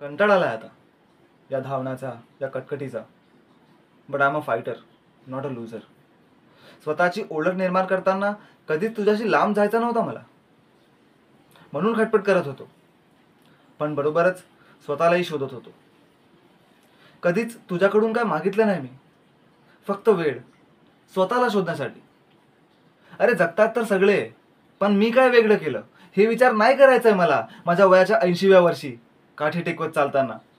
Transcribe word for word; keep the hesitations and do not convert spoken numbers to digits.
कंटाळा आलाय आता या धावण्याचा, या कटकटीचा. But I am a fighter, not a loser. स्वतःची ओळख निर्माण करताना कधीच तुझ्याशी लांब जायचं नव्हता मला, म्हणून खटपट करत होतो. पण बरोबरच स्वतःलाही शोधत होतो. कधीच तुझ्याकडून काय मागितलं नाही मी, फक्त वेळ स्वतःला शोधण्यासाठी. अरे जगतात तर सगळे, पण मी काय वेगळं केलं हे विचार नाही करायचंय मला माझ्या वयाच्या ऐंशीव्या वर्षी काठी टेकवत चालताना.